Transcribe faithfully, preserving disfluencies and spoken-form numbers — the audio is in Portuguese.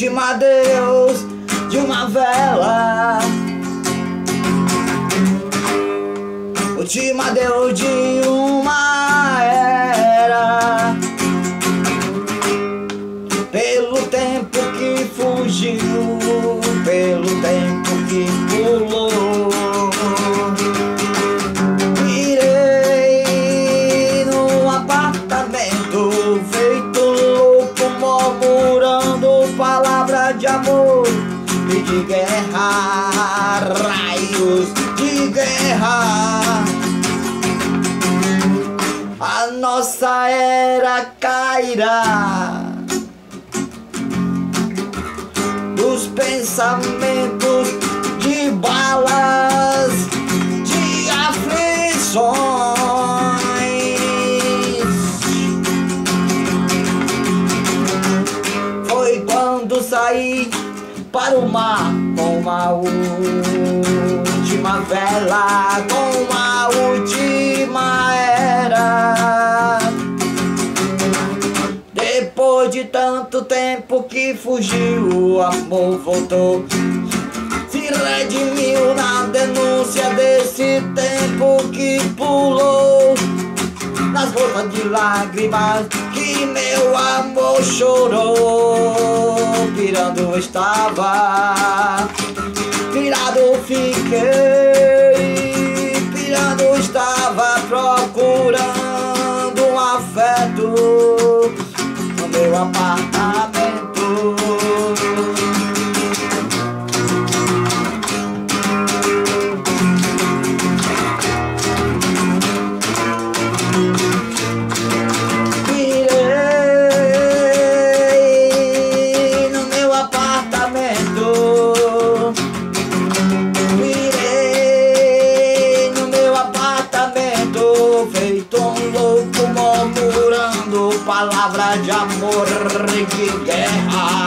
último adeus de uma vela, último adeus de uma era, pelo tempo que fugiu, pelo tempo que pulou. Virei num apartamento feito louco, murmurando palavras de amor e de guerra, raios de guerra. A nossa era cairá dos pensamentos de balas, de aflições. Foi quando saí para o mar com uma última vela, com uma última era. Depois de tanto tempo que fugiu, o amor voltou, se redimiu na denúncia desse tempo que pulou. Nas gotas de lágrimas que meu amor chorou, pirando estava, pirado fiquei, pirando estava, procurando um afeto no meu apartamento. Virei no meu apartamento, virei no meu apartamento, feito um louco, murmurando palavras de amor e de guerra.